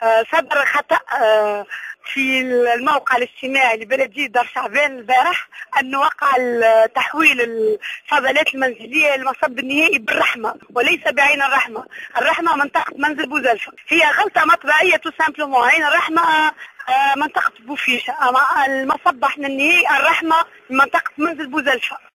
صدر خطأ في الموقع الاجتماعي لبلدية دار شعبان البارح أنه وقع تحويل الفضلات المنزلية للمصب النهائي بالرحمة وليس بعين الرحمة. الرحمة منطقة منزل بوزلفة، هي غلطة مطبعية تو سامبلومون. عين الرحمة منطقة بوفيشة، أما المصب احنا النهائي الرحمة منطقة منزل بوزلفة.